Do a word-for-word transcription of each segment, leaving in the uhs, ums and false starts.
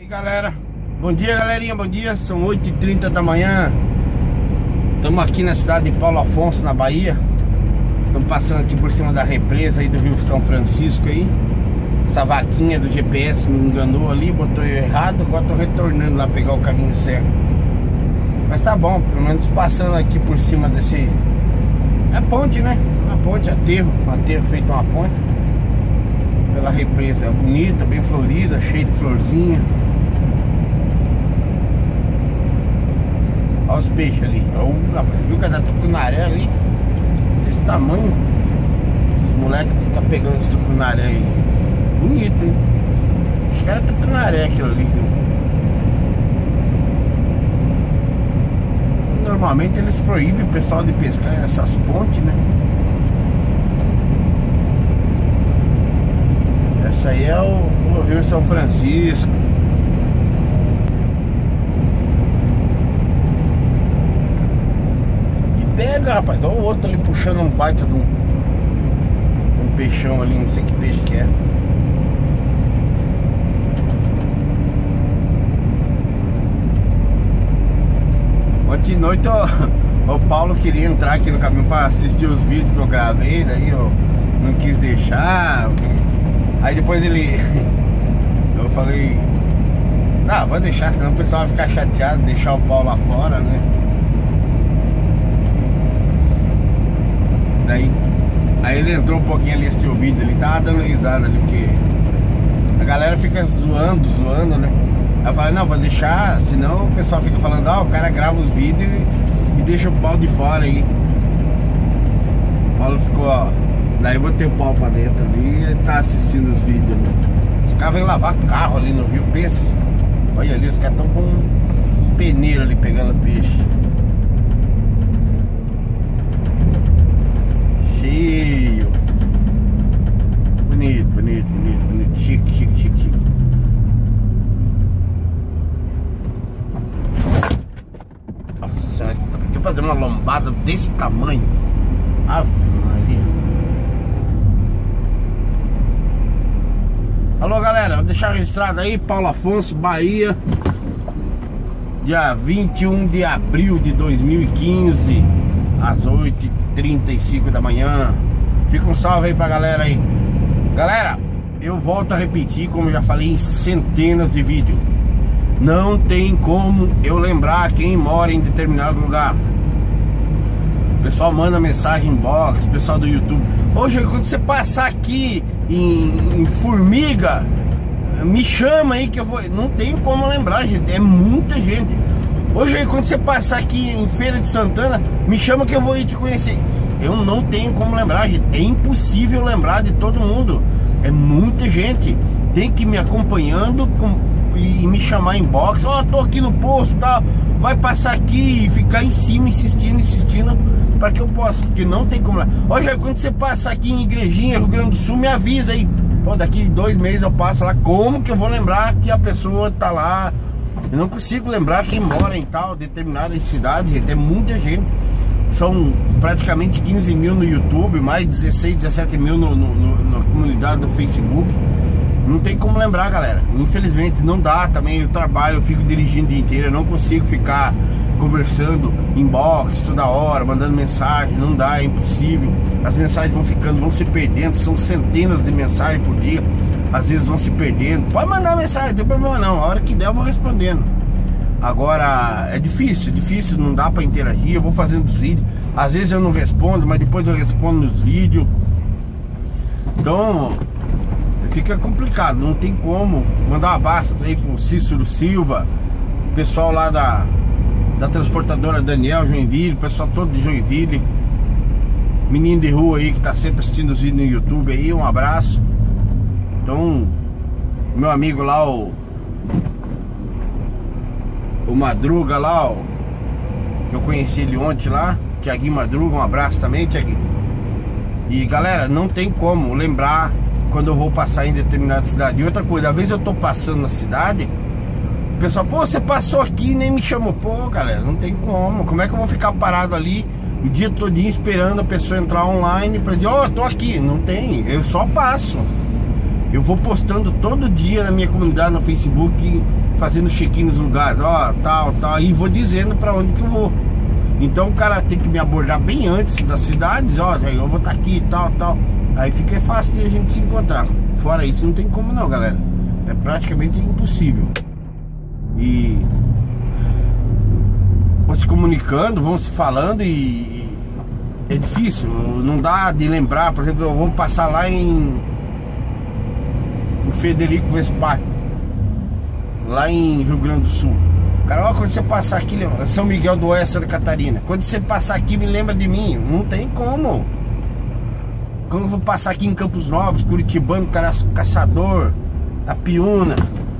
E aí galera, bom dia galerinha, bom dia, são oito e trinta da manhã. Estamos aqui na cidade de Paulo Afonso, na Bahia. Estamos passando aqui por cima da represa aí do Rio São Francisco aí. Essa vaquinha do G P S me enganou ali, botou eu errado. Agora estou retornando lá pegar o caminho certo. Mas tá bom, pelo menos passando aqui por cima desse... É ponte, né? Uma ponte, aterro, um aterro feito uma ponte pela represa, bonita, bem florida, cheia de florzinha. Olha os peixes ali. Oh, rapaz, viu cada tucunaré ali? Desse tamanho. Os moleques ficam pegando esse tucunaré aí. Bonito, hein? Os caras tucunaré aquilo ali. Normalmente eles proíbem o pessoal de pescar nessas pontes, né? Essa aí é o, o Rio São Francisco. E pega, rapaz, olha o outro ali puxando um baita de um, um peixão ali, não sei que peixe que é. Ontem de noite ó, o Paulo queria entrar aqui no caminho para assistir os vídeos que eu gravei, daí eu não quis deixar. Aí depois ele... eu falei... Ah, vou deixar, senão o pessoal vai ficar chateado, deixar o Paulo lá fora, né? Daí... Aí ele entrou um pouquinho ali, assistiu o vídeo, ele tava dando risada ali, porque... A galera fica zoando, zoando, né? Aí eu falei, não, vou deixar, senão o pessoal fica falando, ó, oh, o cara grava os vídeos e, e deixa o pau de fora aí. O Paulo ficou, ó... Daí eu botei o pau pra dentro ali e ele tá assistindo os vídeos, né? Os caras vêm lavar carro ali no rio, pensa. Olha ali, os caras estão com um peneiro ali pegando peixe. Cheio. Bonito, bonito, bonito, bonito. Chique, chique, chique, chique. Nossa senhora, deixa eu fazer uma lombada desse tamanho. Ave Maria. Alô galera, vou deixar registrado aí, Paulo Afonso, Bahia, dia vinte e um de abril de dois mil e quinze, às oito e trinta e cinco da manhã. Fica um salve aí pra galera aí. Galera, eu volto a repetir, como eu já falei em centenas de vídeos, não tem como eu lembrar quem mora em determinado lugar. O pessoal manda mensagem em box, o pessoal do YouTube. Hoje, quando você passar aqui em, em Formiga, me chama aí que eu vou. Não tem como lembrar, gente. É muita gente. Hoje, quando você passar aqui em Feira de Santana, me chama que eu vou ir te conhecer. Eu não tenho como lembrar, gente. É impossível lembrar de todo mundo. É muita gente. Tem que ir me acompanhando com, e me chamar em box. Ó, oh, tô aqui no posto, tá? Vai passar aqui e ficar em cima, insistindo, insistindo, para que eu possa, porque não tem como lá. Olha, quando você passar aqui em Igrejinha, Rio Grande do Sul, me avisa aí. Pô, daqui dois meses eu passo lá. Como que eu vou lembrar que a pessoa tá lá? Eu não consigo lembrar quem mora em tal determinada cidade, gente. É muita gente. São praticamente quinze mil no YouTube, mais dezesseis, dezessete mil no, no, no, na comunidade do Facebook. Não tem como lembrar, galera. Infelizmente não dá também. Eu trabalho, eu fico dirigindo o dia inteiro. Eu não consigo ficar conversando em box toda hora, mandando mensagem. Não dá, é impossível. As mensagens vão ficando, vão se perdendo. São centenas de mensagens por dia. Às vezes vão se perdendo. Pode mandar mensagem, não tem problema não. A hora que der eu vou respondendo. Agora é difícil, é difícil. Não dá pra interagir. Eu vou fazendo os vídeos. Às vezes eu não respondo, mas depois eu respondo nos vídeos. Então... fica complicado, não tem como. Mandar um abraço aí pro Cícero Silva, pessoal lá da, da transportadora Daniel Joinville, pessoal todo de Joinville, menino de rua aí que tá sempre assistindo os vídeos no YouTube aí, um abraço. Então, meu amigo lá, o o Madruga lá, ó, que eu conheci ele ontem lá, Thiaguinho Madruga, um abraço também, Thiaguinho. E galera, não tem como lembrar quando eu vou passar em determinada cidade. E outra coisa, às vezes eu tô passando na cidade, o pessoal, pô, você passou aqui e nem me chamou. Pô, galera, não tem como. Como é que eu vou ficar parado ali o dia todinho esperando a pessoa entrar online pra dizer, ó, oh, tô aqui? Não tem, eu só passo. Eu vou postando todo dia na minha comunidade no Facebook, fazendo check-in nos lugares, ó, tal, tal, e vou dizendo pra onde que eu vou. Então o cara tem que me abordar bem antes das cidades, ó, eu vou estar aqui, tal, tal. Aí fica fácil de a gente se encontrar. Fora isso não tem como não, galera. É praticamente impossível. E vão se comunicando, vão se falando e é difícil, não dá de lembrar. Por exemplo, eu vou passar lá em o Frederico Vespar, lá em Rio Grande do Sul. Cara, ó, quando você passar aqui, São Miguel do Oeste, Santa Catarina, quando você passar aqui, me lembra de mim. Não tem como. Quando eu vou passar aqui em Campos Novos, Curitibano, Caçador, Apiúna,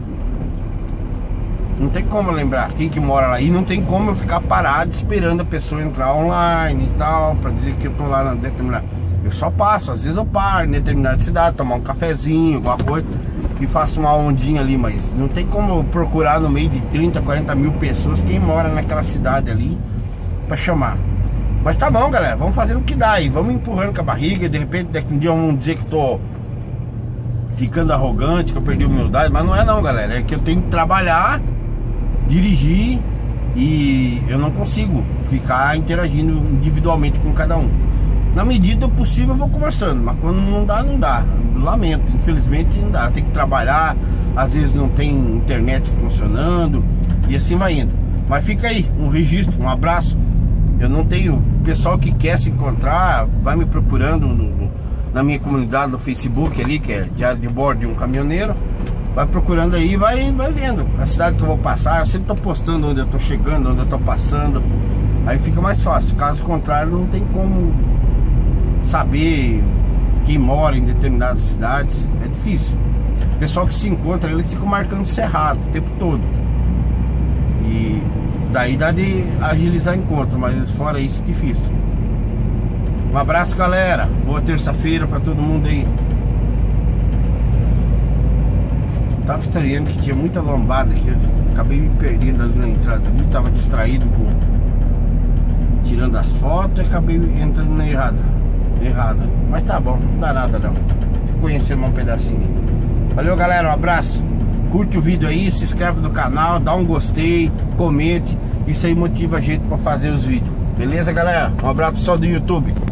não tem como lembrar quem que mora lá. E não tem como eu ficar parado esperando a pessoa entrar online e tal, pra dizer que eu tô lá na determinada. Eu só passo, às vezes eu paro em determinada cidade, tomar um cafezinho, alguma coisa, e faço uma ondinha ali, mas não tem como eu procurar no meio de trinta, quarenta mil pessoas quem mora naquela cidade ali pra chamar. Mas tá bom, galera, vamos fazendo o que dá aí, vamos empurrando com a barriga. De repente daqui um dia vão dizer que tô ficando arrogante, que eu perdi a humildade, mas não é não, galera. É que eu tenho que trabalhar, dirigir, e eu não consigo ficar interagindo individualmente com cada um. Na medida do possível eu vou conversando, mas quando não dá, não dá. Lamento, infelizmente não dá. Tem que trabalhar, às vezes não tem internet funcionando, e assim vai indo. Mas fica aí, um registro, um abraço. Eu não tenho... Pessoal que quer se encontrar, vai me procurando no, no, na minha comunidade no Facebook ali, que é Diário de Bordo de um Caminhoneiro. Vai procurando aí, vai, vai vendo a cidade que eu vou passar. Eu sempre tô postando onde eu tô chegando, onde eu tô passando. Aí fica mais fácil. Caso contrário, não tem como saber quem mora em determinadas cidades. É difícil. O pessoal que se encontra, eles ficam marcando cerrado o tempo todo. E daí dá de agilizar encontro, mas fora isso, difícil. Um abraço, galera. Boa terça-feira pra todo mundo aí. Tava estranhando que tinha muita lombada aqui. Acabei me perdendo ali na entrada. Eu tava distraído com tirando as fotos e acabei entrando na errada. Errada. Mas tá bom, não dá nada não. Conhecendo um pedacinho. Valeu, galera, um abraço. Curte o vídeo aí, se inscreve no canal, dá um gostei, comente. Isso aí motiva a gente pra fazer os vídeos. Beleza, galera? Um abraço pessoal do YouTube.